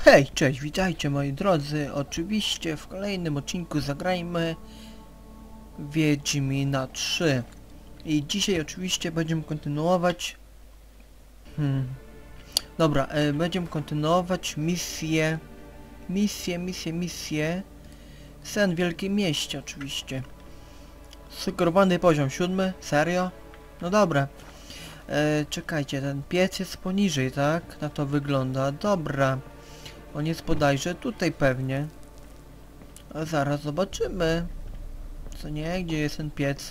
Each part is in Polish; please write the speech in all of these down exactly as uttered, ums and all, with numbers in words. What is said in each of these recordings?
Hej, cześć, witajcie moi drodzy. Oczywiście w kolejnym odcinku zagrajmy Wiedźmina trzy. I dzisiaj oczywiście będziemy kontynuować... Hmm... Dobra, e, będziemy kontynuować misję... Misję, misję, misję... Sen w Wielkim Mieście oczywiście. Sugerowany poziom siódmy? Serio? No dobra. E, czekajcie, ten piec jest poniżej, tak? Na to wygląda. Dobra. On jest bodajże tutaj pewnie. A zaraz zobaczymy. Co nie? Gdzie jest ten piec?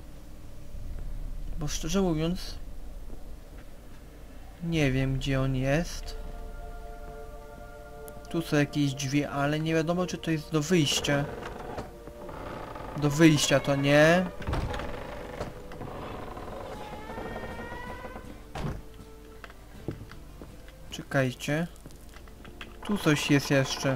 Bo szczerze mówiąc... Nie wiem gdzie on jest. Tu są jakieś drzwi, ale nie wiadomo czy to jest do wyjścia. Do wyjścia to nie. Czekajcie. Tu coś jest jeszcze.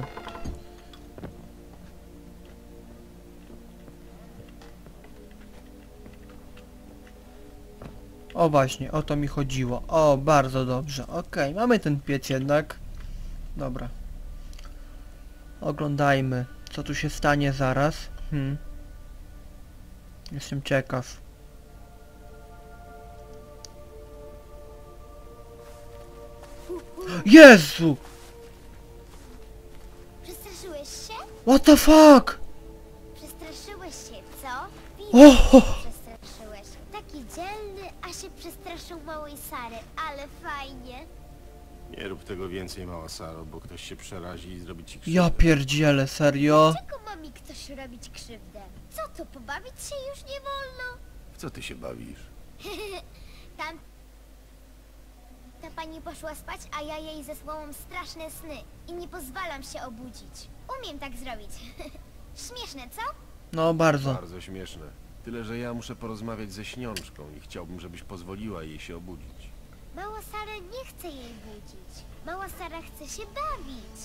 O właśnie, o to mi chodziło. O, bardzo dobrze. Okej, okay, mamy ten piec jednak. Dobra. Oglądajmy, co tu się stanie zaraz. Hmm. Jestem ciekaw. Jezu! Przestraszyłeś się? What the fuck? Przestraszyłeś się, co? Widzę, Oh! że się przestraszyłeś. Taki dzielny, a się przestraszył małej Sary, ale fajnie. Nie rób tego więcej, mała Saro, bo ktoś się przerazi i zrobi ci krzywdę. Ja pierdzielę, serio? Czego ma mi ktoś robić krzywdę? Co to, pobawić się już nie wolno? W co ty się bawisz? Tam... Ta pani poszła spać, a ja jej zesłałam straszne sny i nie pozwalam się obudzić. Umiem tak zrobić. Śmieszne, co? No bardzo. Bardzo śmieszne. Tyle, że ja muszę porozmawiać ze Śniączką i chciałbym, żebyś pozwoliła jej się obudzić. Mała Sara nie chce jej budzić. Mała Sara chce się bawić.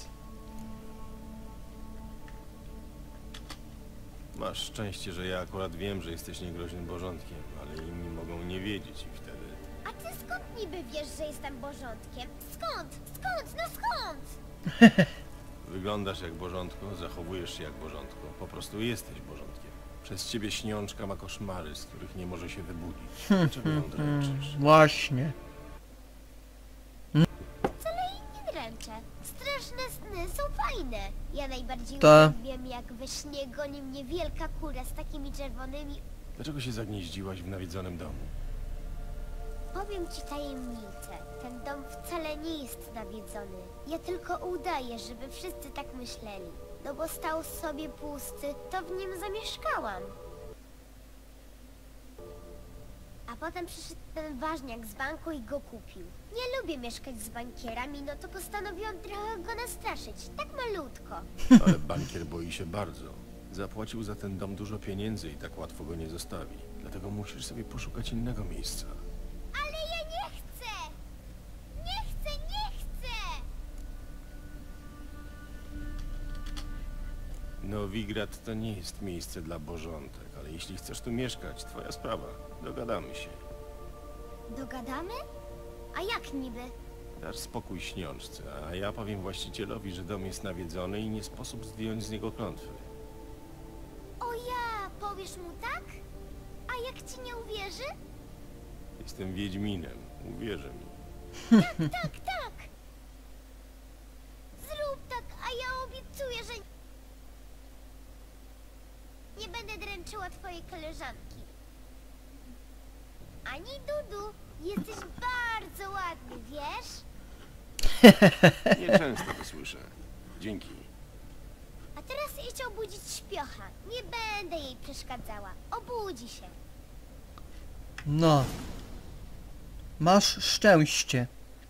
Masz szczęście, że ja akurat wiem, że jesteś niegroźnym bożątkiem, ale inni mogą nie wiedzieć i wtedy... A ty skąd niby wiesz, że jestem bożątkiem? Skąd? Skąd? No skąd? Wyglądasz jak bożątko, zachowujesz się jak bożątko. Po prostu jesteś bożątkiem. Przez ciebie Śniączka ma koszmary, z których nie może się wybudzić. Dlaczego ją dręczysz? Właśnie. Wcale jej nie dręczę. Straszne sny są fajne. Ja najbardziej Ta. wiem, jak we śnie goni mnie wielka kura z takimi czerwonymi... Dlaczego się zagnieździłaś w nawiedzonym domu? Powiem ci tajemnicę. Ten dom wcale nie jest nawiedzony. Ja tylko udaję, żeby wszyscy tak myśleli. No bo stał sobie pusty, to w nim zamieszkałam. A potem przyszedł ten ważniak z banku i go kupił. Nie lubię mieszkać z bankierami, no to postanowiłam trochę go nastraszyć. Tak malutko. Ale bankier boi się bardzo. Zapłacił za ten dom dużo pieniędzy i tak łatwo go nie zostawi. Dlatego musisz sobie poszukać innego miejsca. Ale ja nie chcę! Nie chcę, nie chcę! Nowigrad to nie jest miejsce dla bożątek, ale jeśli chcesz tu mieszkać, twoja sprawa. Dogadamy się. Dogadamy? A jak niby? Dasz spokój Śniączce, a ja powiem właścicielowi, że dom jest nawiedzony i nie sposób zdjąć z niego klątwy. O ja, powiesz mu tak? A jak ci nie uwierzy? Jestem Wiedźminem, uwierzy mi. Tak, tak, tak! Zrób tak, a ja obiecuję, że nie będę dręczyła twojej koleżanki. Ani Dudu, jesteś bardzo ładny, wiesz? Nieczęsto to słyszę. Dzięki. A teraz idź obudzić śpiocha. Nie będę jej przeszkadzała. Obudzi się. No. Masz szczęście.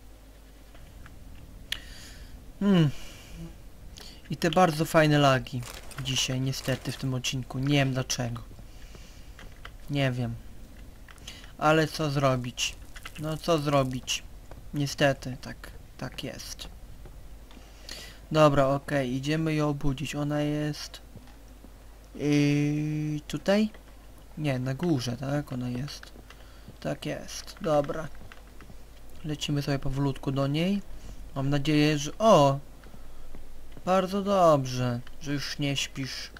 Hmm. I te bardzo fajne lagi. Dzisiaj niestety w tym odcinku. Nie wiem dlaczego. Nie wiem. Ale co zrobić? No co zrobić? Niestety, tak, tak jest. Dobra, okej, okay, idziemy ją obudzić. Ona jest... Yy, tutaj? Nie, na górze, tak? Ona jest. Tak jest, dobra. Lecimy sobie powolutku do niej. Mam nadzieję, że... O! Bardzo dobrze, że już nie śpisz.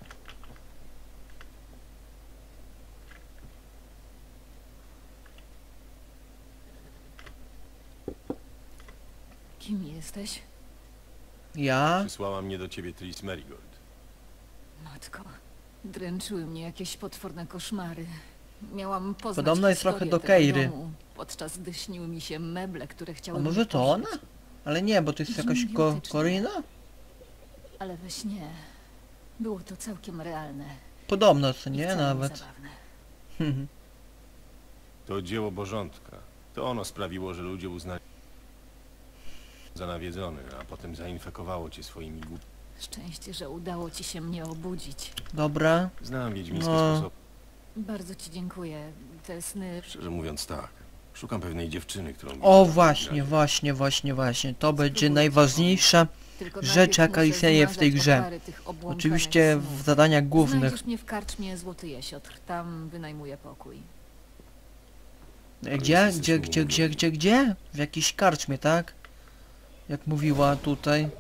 Kim jesteś? Ja? Przysłała mnie do ciebie Tris Merigold. Matko. Dręczyły mnie jakieś potworne koszmary. Miałam poznać Podobna jest trochę historię do tego Keiry. domu, podczas gdy śniły mi się meble, które A chciały może to ona? Ale nie, bo to jest jakaś ko Idiotycznie. Korina? Ale we śnie było to całkiem realne. Podobno, co i nie? wcale Nawet. zabawne. To dzieło Bożątka. To ono sprawiło, że ludzie uznali za nawiedzony, a potem zainfekowało cię swoimi głup... Szczęście, że udało ci się mnie obudzić. Dobra. Znam wiedźmińskie No. sposoby. Bardzo ci dziękuję. Te sny... Szczerze mówiąc tak. Szukam pewnej dziewczyny, którą... O widziałem właśnie, w właśnie, właśnie, właśnie. To będzie Spróbuję najważniejsza Tylko rzecz, najpierw jaka muszę istnieje w tej zmazać grze. oczary tych obłąkanych Oczywiście w snów. zadaniach głównych. Znajdziesz mnie w karczmie Złoty Jesiotr. Tam wynajmuję pokój. Gdzie, jesteś gdzie, gdzie, gdzie, gdzie, gdzie? W jakiejś karczmie, tak? Jak mówiła tutaj.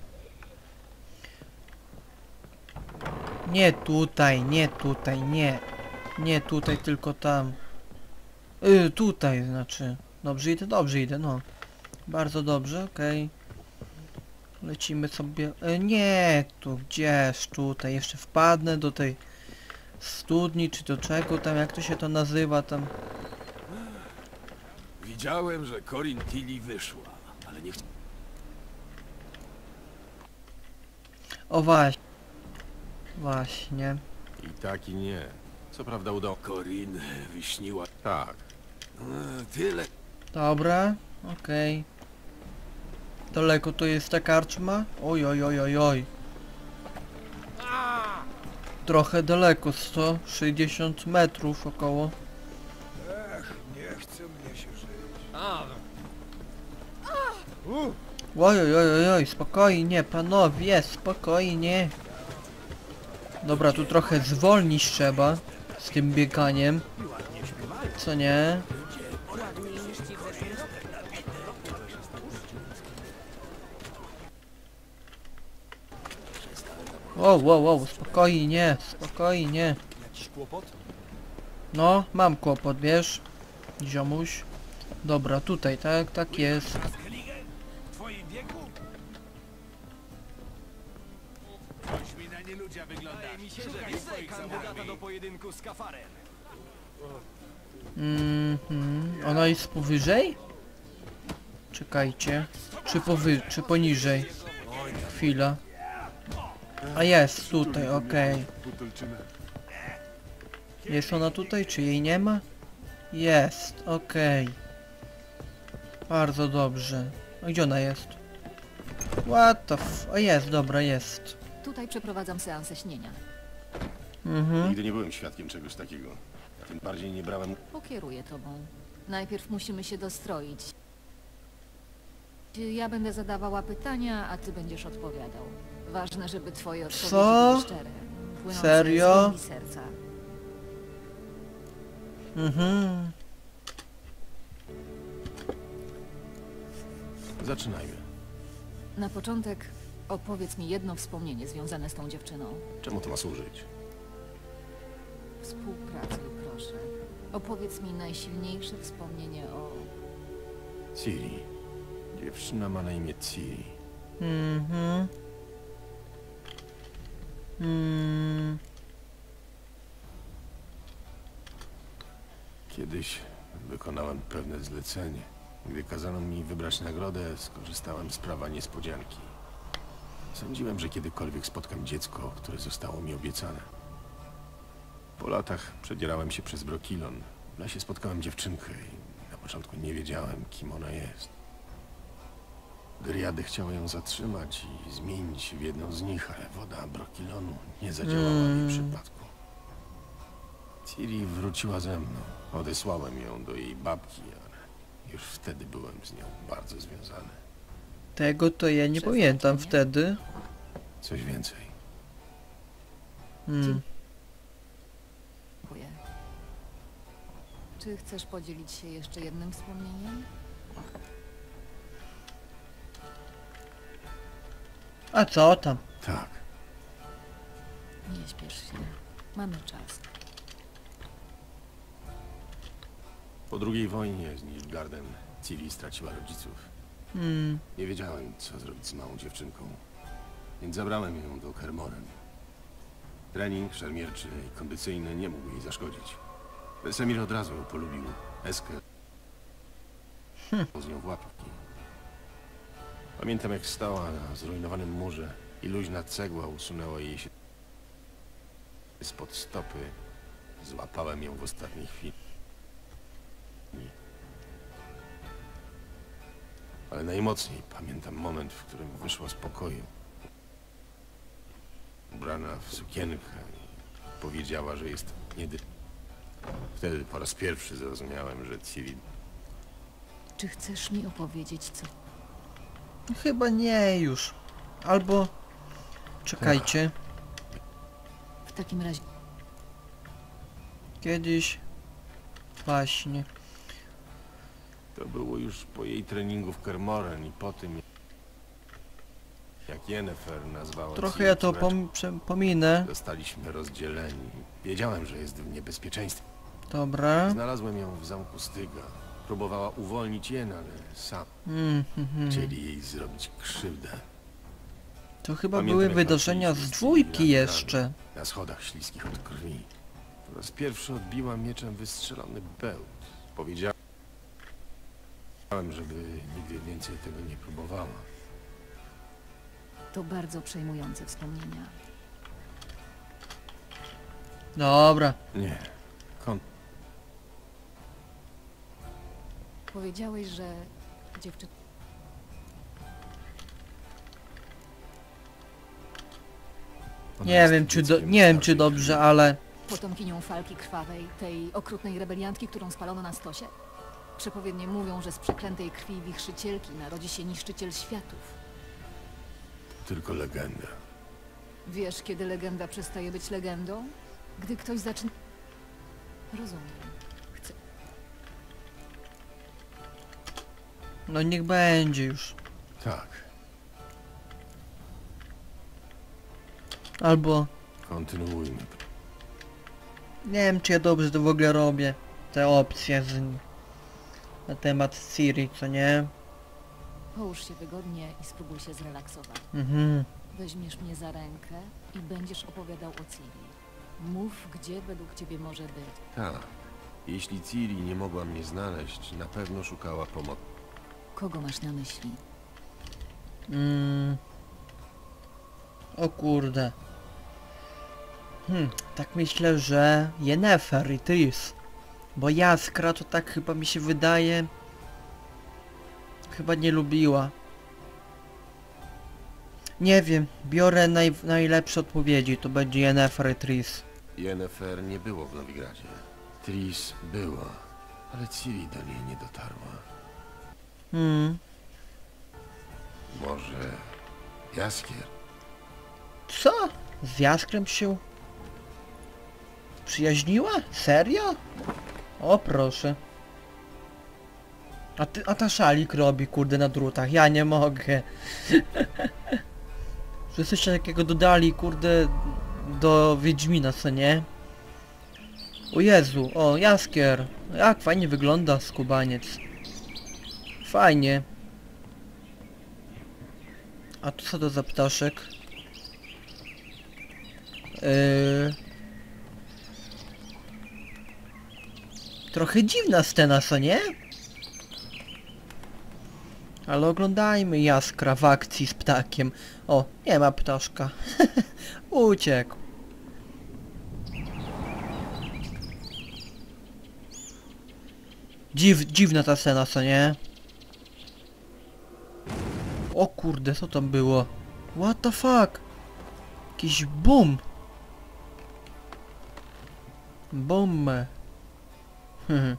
Nie tutaj, nie tutaj, nie. Nie tutaj, tylko tam. Y, tutaj, znaczy. Dobrze idę, dobrze idę, no. Bardzo dobrze, okej. Lecimy sobie... Y, nie, tu, gdzież tutaj. Jeszcze wpadnę do tej studni, czy do czego tam, jak to się to nazywa tam. Widziałem, że Corin Tilly wyszła, ale nie chciałem. O właśnie. Właśnie. I tak i nie. Co prawda udało... Corin wyśniła. Tak. E, tyle. Dobra, okej. Daleko to jest ta karczma? Oj, oj, oj, oj, oj. Trochę daleko, sto sześćdziesiąt metrów około. Ech, nie chce mnie się żyć. Oj, oj, oj, oj, oj, spokojnie, panowie, spokojnie. Dobra, tu trochę zwolnić trzeba z tym bieganiem. Co nie? Wow, wow, wow, spokojnie, spokojnie. Jakiś kłopot? No, mam kłopot, wiesz? Ziomuś. Dobra, tutaj, tak, tak jest. W twoim wieku? Coś mi na nieludzia wygląda. Mi się, że widzę kandydata do pojedynku z Kafarem. Mhm. Ona jest powyżej? Czekajcie. Czy powy... czy poniżej? Chwila. A jest, tutaj, okej. Jest ona tutaj, czy jej nie ma? Jest, okej. Bardzo dobrze. A gdzie ona jest? What the f... O jest, dobra, jest. Tutaj przeprowadzam seansę śnienia. Mhm. Nigdy nie byłem świadkiem czegoś takiego. Tym bardziej nie brałem... Pokieruję tobą. Najpierw musimy się dostroić. Ja będę zadawała pytania, a ty będziesz odpowiadał. Ważne, żeby twoje odpowiedzi Co? były szczere. Płynące Serio? z głębi serca. Mhm. Zaczynajmy. Na początek opowiedz mi jedno wspomnienie związane z tą dziewczyną. Czemu to ma służyć? Współpracuj, proszę. Opowiedz mi najsilniejsze wspomnienie o... Ciri. Dziewczyna ma na imię Ciri. Mhm. Mm. Kiedyś wykonałem pewne zlecenie. Gdy kazano mi wybrać nagrodę, skorzystałem z prawa niespodzianki. Sądziłem, że kiedykolwiek spotkam dziecko, które zostało mi obiecane. Po latach przedzierałem się przez Brokilon. W lesie spotkałem dziewczynkę i na początku nie wiedziałem, kim ona jest. Dryady chciały ją zatrzymać i zmienić w jedną z nich, ale woda Brokilonu nie zadziałała w jej przypadku. Ciri wróciła ze mną. Odesłałem ją do jej babki, ale już wtedy byłem z nią bardzo związany. Tego to ja nie Przeznaczenie? pamiętam wtedy. Coś więcej. Hmm. Dziękuję. Czy chcesz podzielić się jeszcze jednym wspomnieniem? A co tam? Tak. Nie śpiesz się. Mamy czas. Po drugiej wojnie z Nilfgaardem Ciri straciła rodziców. Hmm. Nie wiedziałem, co zrobić z małą dziewczynką, więc zabrałem ją do Kermoren. Trening szermierczy i kondycyjny nie mógł jej zaszkodzić. Wesemir od razu ją polubił. Eskę z nią w łapki. Pamiętam, jak stała na zrujnowanym murze i luźna cegła usunęła jej się spod stopy. Złapałem ją w ostatniej chwili. Ale najmocniej pamiętam moment, w którym wyszła z pokoju. Ubrana w sukienkę i powiedziała, że jest niedy... Wtedy po raz pierwszy zrozumiałem, że Ciri... Czy chcesz mi opowiedzieć, co... Chyba nie już. Albo... Czekajcie. W takim razie... Kiedyś... Właśnie. To było już po jej treningu w Kermoren i po tym, jak Yennefer nazwała Trochę Ciri ja to córeczką. pom prze- pominę. Zostaliśmy rozdzieleni. Wiedziałem, że jest w niebezpieczeństwie. Dobra. Znalazłem ją w zamku Styga. Próbowała uwolnić Jen, ale sam. Mm, mhm. Chcieli jej zrobić krzywdę. To chyba Pamiętam, były jak wydarzenia z walczyliśmy z dwójki Ciri na jeszcze. Na schodach śliskich od krwi. Po raz pierwszy odbiła mieczem wystrzelony bełt. Powiedziałem, żeby nigdy więcej tego nie próbowała. To bardzo przejmujące wspomnienia. Dobra. Nie. Kon... Powiedziałeś, że dziewczyna... ona Nie jest wiem czy do, dzieckiem nie wiem czy starszej dobrze, krwi. ale... Potomkinią Falki Krwawej, tej okrutnej rebeliantki, którą spalono na stosie? Przepowiednie mówią, że z przeklętej krwi wichrzycielki narodzi się niszczyciel światów. Tylko legenda. Wiesz, kiedy legenda przestaje być legendą? Gdy ktoś zaczyna... Rozumiem. Chcę... No niech będzie już. Tak. Albo... Kontynuujmy. Nie wiem czy ja dobrze to w ogóle robię. Te opcje z... na temat Ciri, co nie? Połóż się wygodnie i spróbuj się zrelaksować. Mhm. Weźmiesz mnie za rękę i będziesz opowiadał o Ciri. Mów, gdzie według ciebie może być. Tak. Jeśli Ciri nie mogła mnie znaleźć, na pewno szukała pomocy. Kogo masz na myśli? Mm. O kurde. Hmm, tak myślę, że Yennefer i Triss. Bo Jaskra to tak chyba mi się wydaje... Chyba nie lubiła. Nie wiem, biorę naj, najlepsze odpowiedzi, to będzie Yennefer i Triss. Yennefer nie było w Nowigradzie. Triss była, ale Ciri do niej nie dotarła. Hmm. Może... Jaskier? Co? Z Jaskrem się... przyjaźniła? Serio? O proszę. A, ty, a ta szalik robi kurde na drutach, ja nie mogę. Że coś takiego dodali kurde do Wiedźmina, co nie? O Jezu, o Jaskier. Jak fajnie wygląda skubaniec. Fajnie. A tu co to za ptaszek? Yy... Trochę dziwna scena, co nie? Ale oglądajmy Jaskra w akcji z ptakiem. O, nie ma ptaszka. Uciekł. Dziw, dziwna ta scena, co nie? O kurde, co tam było? What the fuck? Jakiś boom. Boom. Hmm.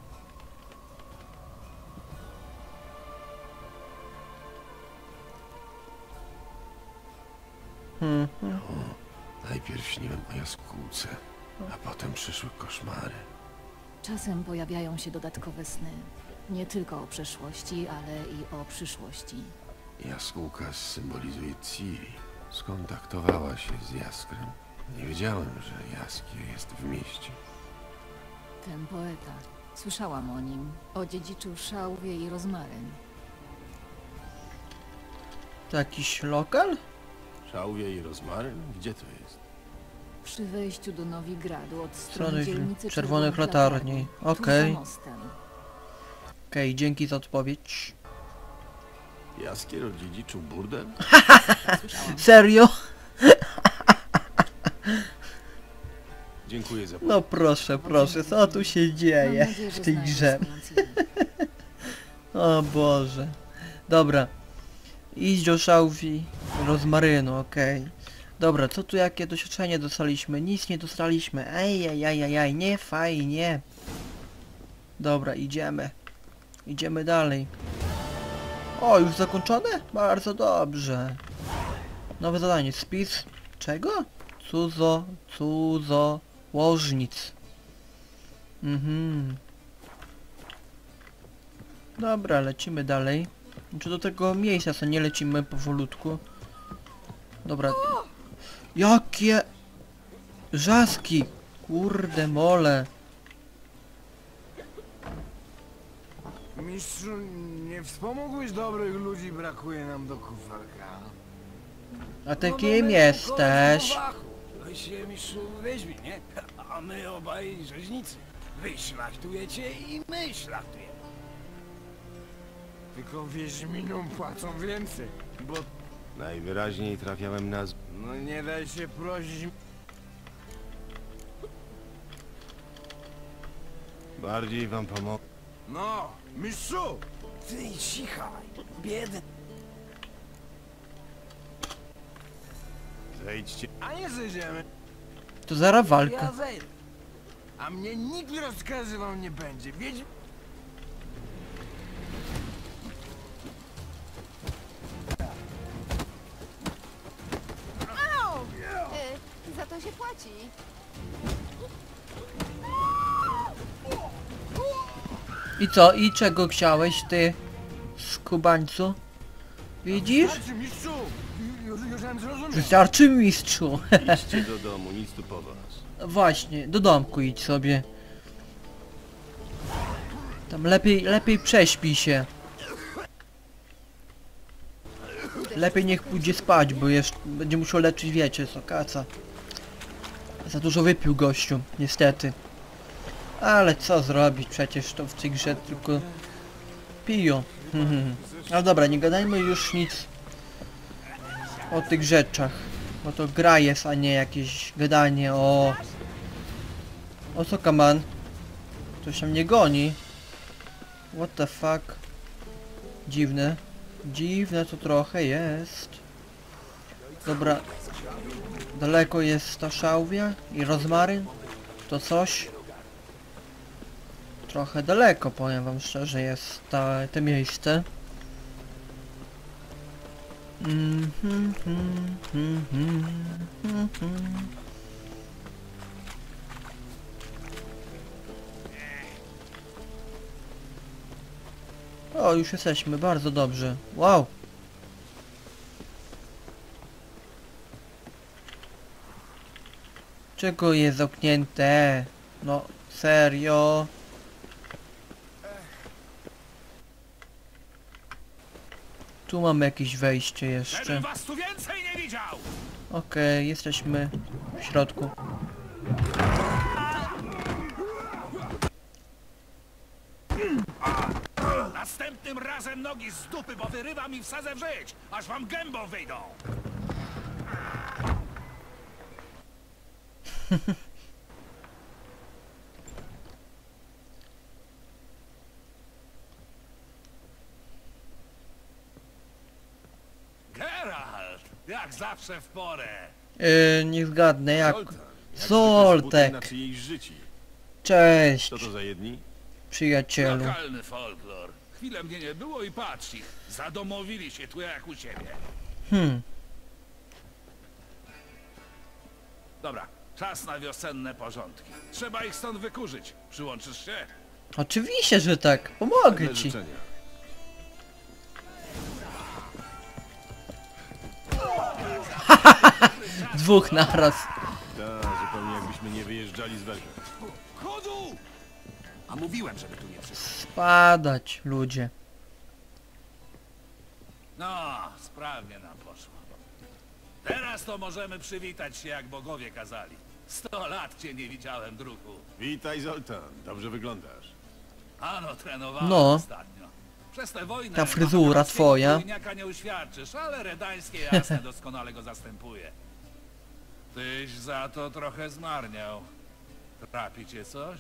Hmm. Najpierw śniłem o jaskółce, a potem przyszły koszmary. Czasem pojawiają się dodatkowe sny. Nie tylko o przeszłości, ale i o przyszłości. Jaskółka symbolizuje Ciri. Skontaktowała się z Jaskrem. Nie wiedziałem, że Jaskier jest w mieście. Ten poeta. Słyszałam o nim. Odziedziczył szałwię i rozmaryn. To jakiś lokal? Szałwie i rozmaryn? Gdzie to jest? Przy wejściu do Nowigradu od strony Strony dzielnicy czerwonych Czerwonych latarni. Latarni, Okej. tuż za mostem. Okej, dzięki za odpowiedź. Jaskier odziedziczył burdel? Słyszałam. Serio? Dziękuję za No proszę, proszę, co tu się Mam dzieje nadzieję, że w tej znajdę grze? istniejący link. O Boże. Dobra. Idź do szałwi rozmarynu, okej. Dobra, co tu jakie doświadczenie dostaliśmy? Nic nie dostaliśmy. Ej, ej, ej, ej, ej, nie fajnie. Dobra, idziemy. Idziemy dalej. O, już zakończone? Bardzo dobrze. Nowe zadanie. Spis czego? Cudzo, cudzo, łożnic. Mhm. Dobra, lecimy dalej. Czy do tego miejsca, co nie lecimy powolutku? Dobra. Jakie rzaski! Kurde mole. Mistrzu, nie wspomógłbyś dobrych ludzi, brakuje nam do kufarka. A ty kim jesteś? Wy się, mistrzu, Wiedźmi, nie? A my obaj rzeźnicy. Wy szlachtujecie i my szlachtujemy. Tylko Wiedźminom płacą więcej, bo... Najwyraźniej trafiałem na... z- No nie daj się prosić. Bardziej wam pomogę. No, mistrzu! Ty cichaj, biedny. Zejdźcie. A nie zejdziemy. To zaraz Ja walka. zejdę. A mnie nikt rozkazywał nie będzie. Wiedź... Y, za to się płaci. I co? I czego chciałeś ty? Skubańcu? Widzisz? Starczy, mistrzu! Już, już mam zrozumiał. Wystarczy mistrzu. Idźcie do domu, nic tu po was. Właśnie, do domku idź sobie. Tam lepiej, lepiej prześpij się. Lepiej niech pójdzie spać, bo jeszcze będzie musiał leczyć, wiecie co, kaca. Za dużo wypił gościu, niestety. Ale co zrobić, przecież to w tej grze tylko piją. Ale dobra, nie gadajmy już nic o tych rzeczach. Bo to gra jest, a nie jakieś gadanie o... O co, kaman? Ktoś tam nie goni. What the fuck? Dziwne. Dziwne to trochę jest. Dobra. Daleko jest ta szałwia i rozmaryn? To coś? Trochę daleko, powiem wam szczerze, jest ta, to miejsce. Mm, mm, mm, mm, mm, mm, mm. O, już jesteśmy, bardzo dobrze. Wow! Czego jest zamknięte? No, serio? Tu mamy jakieś wejście jeszcze. was tu więcej nie widział! Okej, jesteśmy w środku. Następnym razem nogi z dupy, bo wyrywam i wsadzę w żyć, aż wam gębą wyjdą. Geralt, jak zawsze w porę. Yy, nie zgadnę, jak... Zoltan, jak Zoltek. na czyjejś życi. Cześć, Co to za jedni? przyjacielu. Lokalny folklor. Chwilę mnie nie było i patrz ich. Zadomowili się tu jak u siebie. Hmm, Dobra, czas na wiosenne porządki. Trzeba ich stąd wykurzyć. Przyłączysz się? oczywiście, że tak. Pomogę Pewne ci. życzenia. Dwóch naraz. Tak, zupełnie jakbyśmy nie wyjeżdżali z Welger. Chodu! A mówiłem, żeby tu nie przyszło. Spadać, ludzie. No, sprawnie nam poszło. Teraz to możemy przywitać się, jak bogowie kazali. Sto lat cię nie widziałem, druhu. Witaj, Zoltan. Dobrze wyglądasz. Ano, trenowałem No. ostatnio. Przez tę wojnę... Ta fryzura machańskiego twoja. wojniaka nie uświadczysz, ale redańskie jasne doskonale go zastępuje. Tyś za to trochę zmarniał. Trapi cię coś?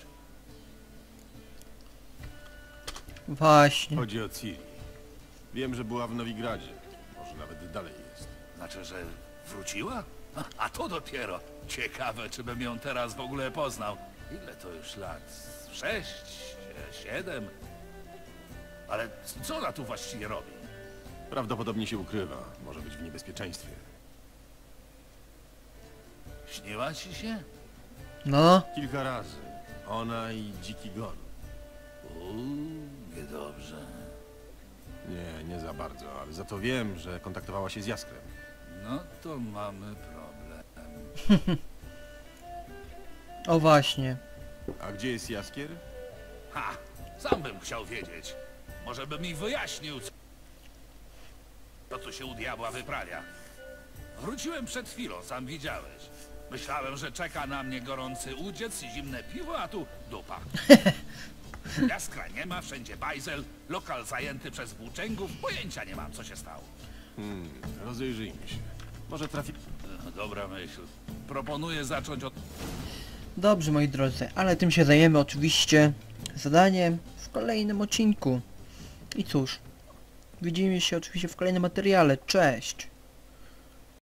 Właśnie. Chodzi o Ciri. Wiem, że była w Nowigradzie. Może nawet dalej jest. Znaczy, że wróciła? A, a to dopiero. Ciekawe, czy bym ją teraz w ogóle poznał. Ile to już lat? Sześć? Siedem? Ale co ona tu właściwie robi? Prawdopodobnie się ukrywa. Może być w niebezpieczeństwie. Śniła ci się? No, Kilka razy. Ona i Dziki Gon. Uuu, niedobrze. Nie, nie za bardzo, ale za to wiem, że kontaktowała się z Jaskrem. No to mamy problem. o właśnie. A gdzie jest Jaskier? Ha! Sam bym chciał wiedzieć. Może by mi wyjaśnił, co co tu się u diabła wyprawia. Wróciłem przed chwilą, sam widziałeś. Myślałem, że czeka na mnie gorący udziec i zimne piwo, a tu dupa. Jaskra nie ma, wszędzie bajzel, lokal zajęty przez włóczęgów, pojęcia nie mam, co się stało. Hmm, rozejrzyjmy się. Może trafi... E, Dobra myśl. Proponuję zacząć od... Dobrze, moi drodzy, ale tym się zajmiemy oczywiście zadaniem w kolejnym odcinku. I cóż, widzimy się oczywiście w kolejnym materiale. Cześć!